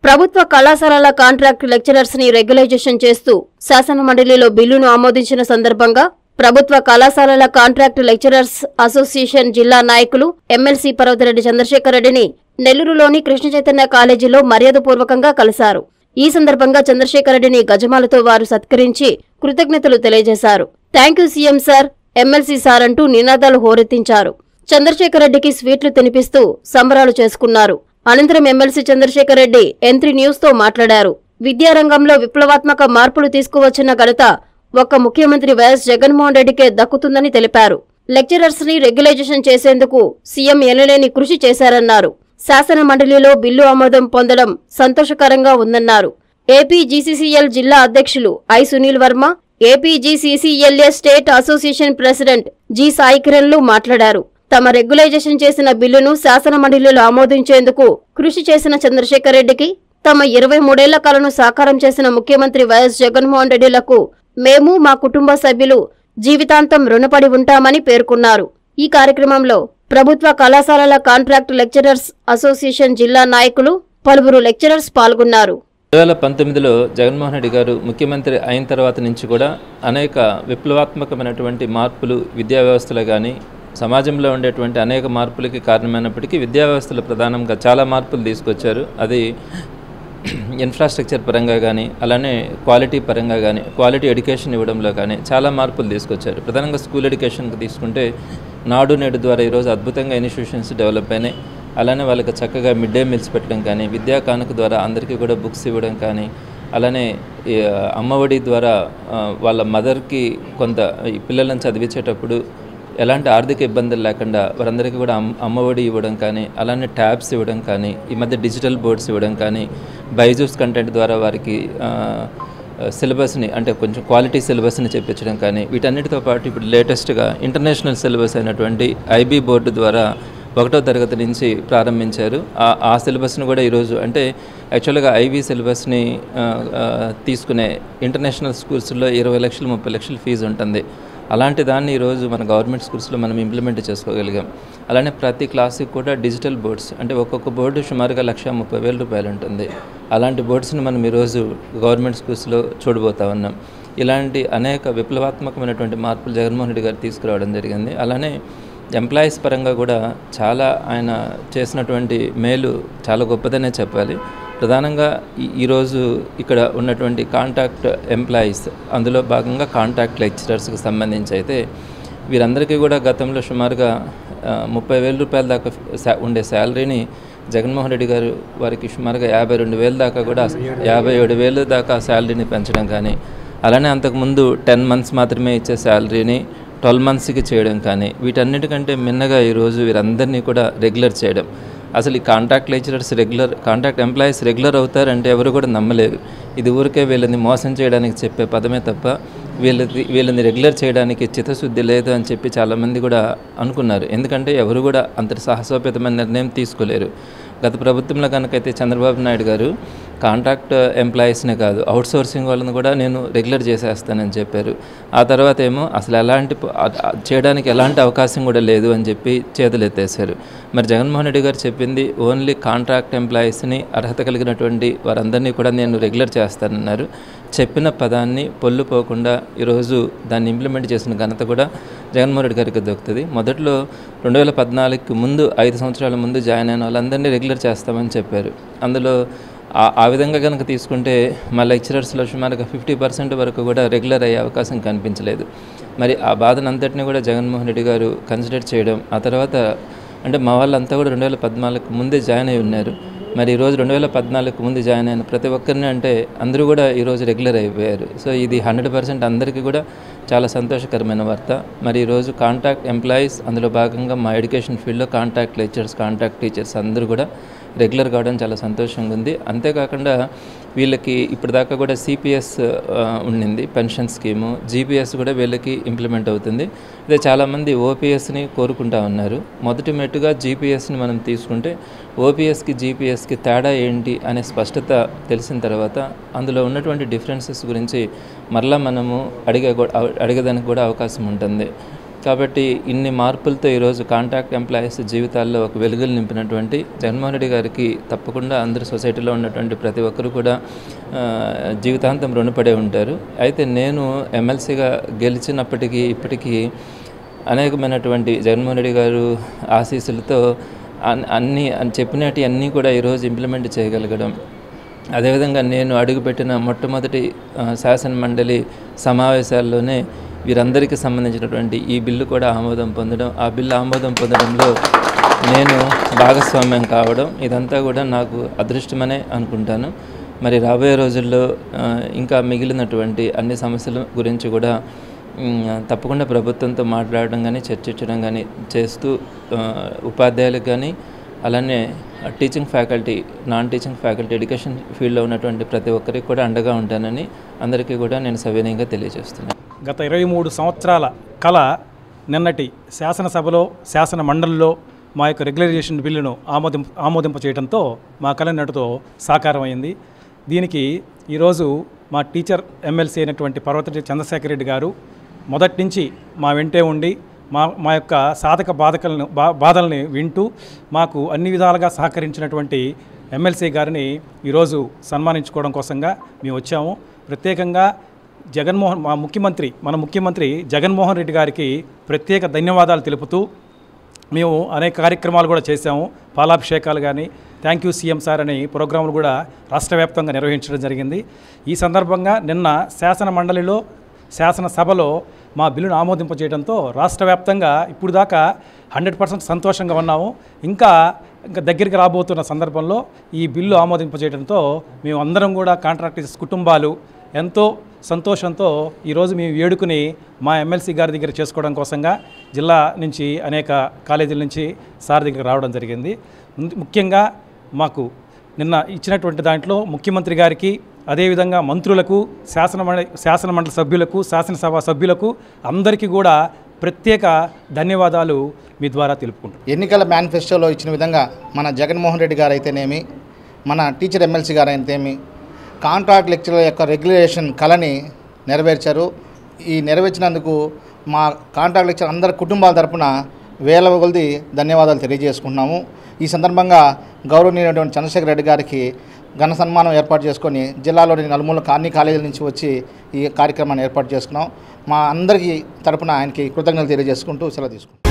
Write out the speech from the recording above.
ప్రభుత్వ కళాశాలల contract lecturers ని రెగ్యులైజేషన్ చేస్తూ శాసన మండలిలో బిల్లును ఆమోదించిన సందర్భంగా ప్రభుత్వ కళాశాలల కాంట్రాక్ట్ లెక్చరర్స్ అసోసియేషన్ జిల్లా నాయకులు ఎమ్మెల్సీ పర్వతిరెడ్డి చంద్రశేఖర్ రెడ్డిని నెల్లూరులోని కృష్ణ చైతన్య కాలేజీలో మర్యాదపూర్వకంగా కలిశారు. ఈ సందర్భంగా చంద్రశేఖర్ రెడ్డిని గజమాలతో వారు సత్కరించి కృతజ్ఞతలు తెలియజేశారు. Thank you CM sir, MLC sir అంటూ నినాదాలు హోరెత్తించారు. చంద్రశేఖర్ రెడ్డికి స్వీట్లు తినిపిస్తూ సంబరాలు చేసుకున్నారు. అనంతరం MLC Chandrasekhar Reddy N3 news తో మాట్లాడారు. విద్యారంగంలో విప్లవాత్మక మార్పులు తీసుకువచ్చిన ఘనత ఒక్క ముఖ్యమంత్రి వైఎస్ జగన్మోహన్ రెడ్డికే దక్కుతుందని తెలిపారు. లెక్చరర్స్ ని రెగ్యులైజేషన్ చేసేందుకు సీఎం ఎనలేని కృషి చేశారన్నారు. శాసన మండలిలో బిల్లు ఆమోదం పొందడం సంతోషకరంగా ఉందన్నారు. ఏపీజీసీసీఎల్ జిల్లా అధ్యక్షులు I Sunil Varma, APGCCLA state association president G Sai కిరణ్లు మాట్లాడారు. తమ రెగ్యులైజేషన్ చేసిన బిల్లును శాసన మండలిలో ఆమోదించేందుకు కృషి చేసిన చంద్రశేఖర్ రెడ్డికి, తమ 23 ఏళ్ల కలను సాకారం చేసిన ముఖ్యమంత్రి వైఎస్ జగన్మోహన్ రెడ్డిలకు మేము మా కుటుంబ సభ్యులు జీవితాంతం రుణపడి ఉంటామని పేర్కొన్నారు. ఈ కార్యక్రమంలో ప్రభుత్వ కళాశాలల కాంట్రాక్ట్ లెక్చరర్స్ అసోసియేషన్ జిల్లా నాయకులు, పలువురు లెక్చరర్స్ పాల్గొన్నారు. 2019లో జగన్మోహన్ రెడ్డి గారు ముఖ్యమంత్రి అయిన తర్వాత నుంచి కూడా అనేక విప్లవాత్మకమైనటువంటి మార్పులు విద్యా వ్యవస్థలో కానీ సమాజంలో ఉండేటువంటి అనేక మార్పులకి కారణమైనప్పటికీ విద్యా వ్యవస్థలో ప్రధానంగా చాలా మార్పులు తీసుకొచ్చారు. అది ఇన్ఫ్రాస్ట్రక్చర్ పరంగా కానీ, అలానే క్వాలిటీ పరంగా కానీ, క్వాలిటీ ఎడ్యుకేషన్ ఇవ్వడంలో కానీ చాలా మార్పులు తీసుకొచ్చారు. ప్రధానంగా స్కూల్ ఎడ్యుకేషన్కి తీసుకుంటే నాడు నేడు ద్వారా ఈరోజు అద్భుతంగా ఇన్స్టిట్యూషన్స్ డెవలప్ అయినాయి. అలానే వాళ్ళకి చక్కగా మిడ్ డే మీల్స్ పెట్టడం కానీ, విద్యా కానుక ద్వారా అందరికీ కూడా బుక్స్ ఇవ్వడం కానీ, అలానే అమ్మఒడి ద్వారా వాళ్ళ మదర్కి కొంత పిల్లలను చదివించేటప్పుడు ఎలాంటి ఆర్థిక ఇబ్బందులు లేకుండా వారందరికీ కూడా అమ్మఒడి ఇవ్వడం కానీ, అలానే ట్యాబ్స్ ఇవ్వడం కానీ, ఈ మధ్య డిజిటల్ బోర్డ్స్ ఇవ్వడం కానీ, బైజూస్ కంటెంట్ ద్వారా వారికి సిలబస్ని అంటే కొంచెం క్వాలిటీ సిలబస్ని చెప్పించడం కానీ, వీటన్నిటితో పాటు ఇప్పుడు లేటెస్ట్గా ఇంటర్నేషనల్ సిలబస్ అయినటువంటి ఐబీ బోర్డు ద్వారా 1వ తరగతి నుంచి ప్రారంభించారు. ఆ సిలబస్ను కూడా ఈరోజు అంటే యాక్చువల్గా ఐబీ సిలబస్ని తీసుకునే ఇంటర్నేషనల్ స్కూల్స్లో 20 లక్షలు 30 లక్షలు ఫీజు ఉంటుంది. అలాంటి దాన్ని ఈరోజు మన గవర్నమెంట్ స్కూల్స్లో మనం ఇంప్లిమెంట్ చేసుకోగలిగాం. అలానే ప్రతి క్లాస్కి కూడా డిజిటల్ బోర్డ్స్ అంటే ఒక్కొక్క బోర్డు సుమారుగా 1,30,000 రూపాయలు ఉంటుంది. అలాంటి బోర్డ్స్ని మనం ఈరోజు గవర్నమెంట్ స్కూల్స్లో చూడబోతా ఉన్నాం. ఇలాంటి అనేక విప్లవాత్మకమైనటువంటి మార్పులు జగన్మోహన్ రెడ్డి గారు తీసుకురావడం జరిగింది. అలానే ఎంప్లాయీస్ పరంగా కూడా చాలా ఆయన చేసినటువంటి మేలు చాలా గొప్పదనే చెప్పాలి. ప్రధానంగా ఈరోజు ఇక్కడ ఉన్నటువంటి కాంట్రాక్ట్ ఎంప్లాయీస్, అందులో భాగంగా కాంట్రాక్ట్ లెక్చరర్స్కి సంబంధించి అయితే వీరందరికీ కూడా గతంలో సుమారుగా 30,000 రూపాయల దాకా ఉండే శాలరీని జగన్మోహన్ రెడ్డి గారు వారికి సుమారుగా 52,000 దాకా కూడా 57,000 దాకా శాలరీని పెంచడం కానీ, అలానే అంతకుముందు 10 మంత్స్ మాత్రమే ఇచ్చే శాలరీని 12 మంత్స్కి చేయడం కానీ, వీటన్నిటికంటే మిన్నగా ఈరోజు వీరందరినీ కూడా రెగ్యులర్ చేయడం. అసలు ఈ contract lecturers contract employees regular అవుతారంటే ఎవరు కూడా నమ్మలేరు. ఇది ఊరికే వీళ్ళని మోసం చేయడానికి చెప్పే పదమే తప్ప వీళ్ళని రెగ్యులర్ చేయడానికి చిత్తశుద్ధి లేదు అని చెప్పి చాలామంది కూడా అనుకున్నారు. ఎందుకంటే ఎవరు కూడా అంతటి సాహసోపేతమైన నిర్ణయం తీసుకోలేరు. గత ప్రభుత్వంలో కనుకైతే చంద్రబాబు నాయుడు గారు కాంట్రాక్ట్ ఎంప్లాయీస్నే కాదు అవుట్సోర్సింగ్ వాళ్ళని కూడా నేను రెగ్యులర్ చేసేస్తానని చెప్పారు. ఆ తర్వాత ఏమో అసలు చేయడానికి ఎలాంటి అవకాశం కూడా లేదు అని చెప్పి చేతులెత్తేశారు. మరి జగన్మోహన్ రెడ్డి గారు చెప్పింది ఓన్లీ కాంట్రాక్ట్ ఎంప్లాయీస్ని అర్హత కలిగినటువంటి వారందరినీ కూడా నేను రెగ్యులర్ చేస్తానన్నారు. చెప్పిన పదాన్ని పొల్లుపోకుండా ఈరోజు దాన్ని ఇంప్లిమెంట్ చేసిన ఘనత కూడా జగన్మోహన్ రెడ్డి గారికి దొరుకుతుంది. మొదట్లో 2014కి ముందు 5 సంవత్సరాల ముందు జాయిన్ అయిన వాళ్ళందరినీ రెగ్యులర్ చేస్తామని చెప్పారు. అందులో ఆ విధంగా కనుక తీసుకుంటే మా లెక్చరర్స్లో సుమారుగా 50% వరకు కూడా రెగ్యులర్ అయ్యే అవకాశం కనిపించలేదు. మరి ఆ బాధనంతటినీ కూడా జగన్మోహన్ రెడ్డి గారు కన్సిడర్ చేయడం, ఆ తర్వాత అంటే మా వాళ్ళంతా కూడా 2014కి ముందే జాయిన్ అయి ఉన్నారు. మరి ఈరోజు 2014కి ముందు జాయిన్ అయిన ప్రతి ఒక్కరిని అంటే అందరూ కూడా ఈరోజు రెగ్యులర్ అయిపోయారు. సో ఇది 100% అందరికీ కూడా చాలా సంతోషకరమైన వార్త. మరి ఈరోజు కాంట్రాక్ట్ ఎంప్లాయీస్, అందులో భాగంగా మా ఎడ్యుకేషన్ ఫీల్డ్లో కాంట్రాక్ట్ లెక్చరర్స్, కాంట్రాక్ట్ టీచర్స్ అందరూ కూడా రెగ్యులర్ కావడం చాలా సంతోషంగా ఉంది. అంతేకాకుండా వీళ్ళకి ఇప్పటిదాకా కూడా సిపిఎస్ ఉండింది, పెన్షన్ స్కీము, జీపీఎస్ కూడా వీళ్ళకి ఇంప్లిమెంట్ అవుతుంది. అదే చాలామంది ఓపీఎస్ని కోరుకుంటా ఉన్నారు. మొదటి మెట్టుగా జీపీఎస్ని మనం తీసుకుంటే ఓపీఎస్కి జీపీఎస్కి తేడా ఏంటి అనే స్పష్టత తెలిసిన తర్వాత అందులో ఉన్నటువంటి డిఫరెన్సెస్ గురించి మరలా మనము అడిగేదానికి కూడా అవకాశం ఉంటుంది. కాబట్టి ఇన్ని మార్పులతో ఈరోజు కాంట్రాక్ట్ ఎంప్లాయీస్ జీవితాల్లో ఒక వెలుగులు నింపినటువంటి జగన్మోహన్ రెడ్డి గారికి తప్పకుండా అందరు సొసైటీలో ఉన్నటువంటి ప్రతి ఒక్కరు కూడా జీవితాంతం రుణపడే ఉంటారు. అయితే నేను ఎమ్మెల్సీగా గెలిచినప్పటికీ ఇప్పటికీ అనేకమైనటువంటి జగన్మోహన్ రెడ్డి గారు ఆశీస్సులతో అన్నీ చెప్పినట్టు అన్నీ కూడా ఈరోజు ఇంప్లిమెంట్ చేయగలగడం, అదేవిధంగా నేను అడుగుపెట్టిన మొట్టమొదటి శాసన మండలి సమావేశాల్లోనే వీరందరికీ సంబంధించినటువంటి ఈ బిల్లు కూడా ఆమోదం పొందడం, ఆ బిల్లు ఆమోదం పొందడంలో నేను భాగస్వామ్యం కావడం, ఇదంతా కూడా నాకు అదృష్టమనే అనుకుంటాను. మరి రాబోయే రోజుల్లో ఇంకా మిగిలినటువంటి అన్ని సమస్యల గురించి కూడా తప్పకుండా ప్రభుత్వంతో మాట్లాడడం కానీ చర్చించడం కానీ చేస్తూ ఉపాధ్యాయులకు కానీ అలానే teaching faculty, non teaching faculty, education ఫీల్డ్లో ఉన్నటువంటి ప్రతి ఒక్కరికి కూడా అండగా ఉంటానని అందరికీ కూడా నేను సవినయంగా తెలియజేస్తున్నాను. గత 23 సంవత్సరాల కళ నిన్నటి శాసనసభలో శాసన మండలిలో మా యొక్క రెగ్యులరైజేషన్ బిల్లును ఆమోదింప చేయడంతో మా కళ నటుతో సాకారం అయింది. దీనికి ఈరోజు మా టీచర్ ఎమ్మెల్సీ అయినటువంటి పర్వతరెడ్డి చంద్రశేఖర్ రెడ్డి గారు మొదటి నుంచి మా వెంటే ఉండి మా యొక్క సాధక బాధల్ని వింటూ మాకు అన్ని విధాలుగా సహకరించినటువంటి ఎమ్మెల్సీ గారిని ఈరోజు సన్మానించుకోవడం కోసంగా మేము వచ్చాము. ప్రత్యేకంగా మన ముఖ్యమంత్రి జగన్మోహన్ రెడ్డి గారికి ప్రత్యేక ధన్యవాదాలు తెలుపుతూ మేము అనేక కార్యక్రమాలు కూడా చేశాము. పాలాభిషేకాలు కానీ థ్యాంక్ యూ సీఎం సార్ అనే ప్రోగ్రాములు కూడా రాష్ట్ర వ్యాప్తంగా నిర్వహించడం జరిగింది. ఈ సందర్భంగా నిన్న శాసన మండలిలో శాసనసభలో మా బిల్లును ఆమోదింపజేయడంతో రాష్ట్ర వ్యాప్తంగా ఇప్పుడు దాకా 100% సంతోషంగా ఉన్నాము. ఇంకా దగ్గరికి రాబోతున్న సందర్భంలో ఈ బిల్లు ఆమోదింపజేయడంతో మేము అందరం కూడా కాంట్రాక్టర్స్ కుటుంబాలు ఎంతో సంతోషంతో ఈరోజు మేము వేడుకుని మా ఎమ్మెల్సీ గారి దగ్గర చేసుకోవడం కోసంగా జిల్లా నుంచి అనేక కాలేజీల నుంచి సార్ దగ్గర రావడం జరిగింది. ముఖ్యంగా మాకు నిన్న ఇచ్చినటువంటి దాంట్లో ముఖ్యమంత్రి గారికి, అదేవిధంగా మంత్రులకు, శాసనమండలి సభ్యులకు, శాసనసభ సభ్యులకు అందరికీ కూడా ప్రత్యేక ధన్యవాదాలు మీ ద్వారా తెలుపుకుంటాం. ఎన్నికల మేనిఫెస్టోలో ఇచ్చిన విధంగా మన జగన్మోహన్ రెడ్డి గారు అయితేనేమి, మన టీచర్ ఎమ్మెల్సీ గారు అయితేనేమి కాంట్రాక్ట్ లెక్చరర్ యొక్క రెగ్యులేషన్ కళని నెరవేర్చారు. ఈ నెరవేర్చినందుకు మా కాంట్రాక్ట్ లెక్చరర్ అందరి కుటుంబాల తరపున వేల కొలది ధన్యవాదాలు తెలియజేసుకుంటున్నాము. ఈ సందర్భంగా గౌరవనీయులైనటువంటి చంద్రశేఖర్ రెడ్డి గారికి ఘన సన్మానం ఏర్పాటు చేసుకొని జిల్లాలోని నలుమూల అన్ని కాలేజీల నుంచి వచ్చి ఈ కార్యక్రమాన్ని ఏర్పాటు చేసుకున్నాం. మా అందరికీ తరపున ఆయనకి కృతజ్ఞతలు తెలియజేసుకుంటూ సెలవు తీసుకుంటాం.